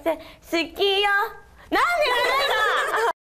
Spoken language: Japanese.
して好きよ。なんで売れないの